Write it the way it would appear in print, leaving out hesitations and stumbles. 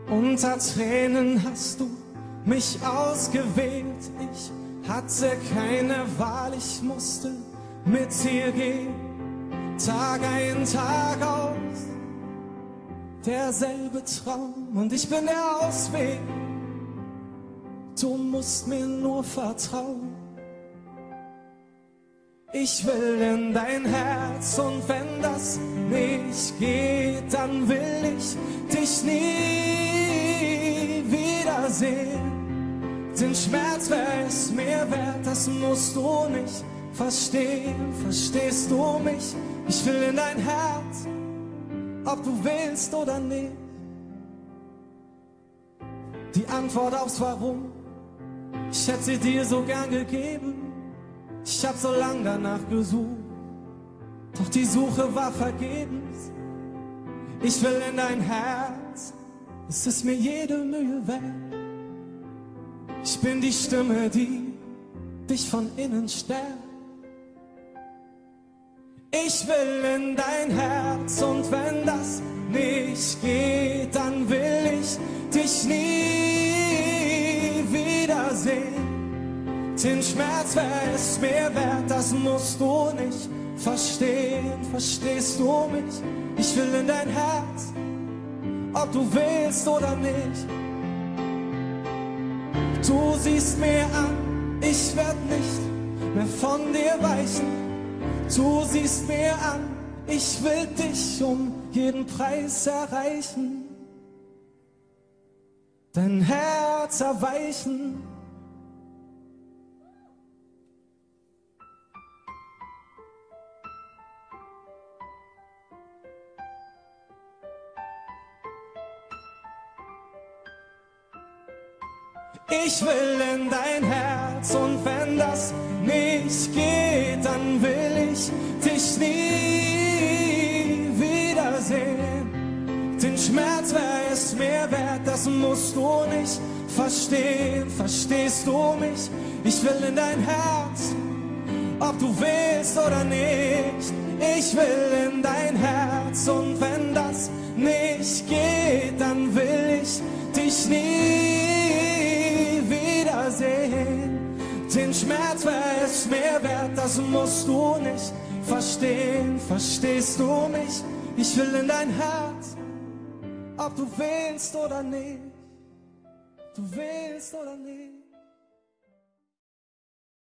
Unter Tränen hast du mich ausgewählt. Ich hatte keine Wahl, ich musste mit dir gehen. Tag ein, Tag aus, derselbe Traum und ich bin der Ausweg. Du musst mir nur vertrauen. Ich will in dein Herz und wenn das nicht geht, dann will ich dich nie wiedersehen. Den Schmerz wäre es mir wert, das musst du nicht verstehen. Verstehst du mich? Ich will in dein Herz, ob du willst oder nicht. Die Antwort aufs Warum, ich hätte sie dir so gern gegeben. Ich hab so lang danach gesucht, doch die Suche war vergebens. Ich will in dein Herz, es ist mir jede Mühe wert. Ich bin die Stimme, die dich von innen stärkt. Ich will in dein Herz und wenn das nicht geht, dann will ich dich nie wiedersehen. Den Schmerz wäre es mir wert, das musst du nicht verstehen. Verstehst du mich? Ich will in dein Herz, ob du willst oder nicht. Du siehst mir an, ich werd nicht mehr von dir weichen. Du siehst mir an, ich will dich um jeden Preis erreichen. Dein Herz erweichen. Ich will in dein Herz und wenn das nicht geht, dann will ich dich nie wiedersehen. Den Schmerz wäre es mir wert, das musst du nicht verstehen. Verstehst du mich? Ich will in dein Herz, ob du willst oder nicht. Ich will in dein Herz und wenn das nicht geht, dann will ich dich nie wiedersehen. Den Schmerz wäre es mir wert, das musst du nicht verstehen. Verstehst du mich? Ich will in dein Herz, ob du willst oder nicht. Du willst oder nicht.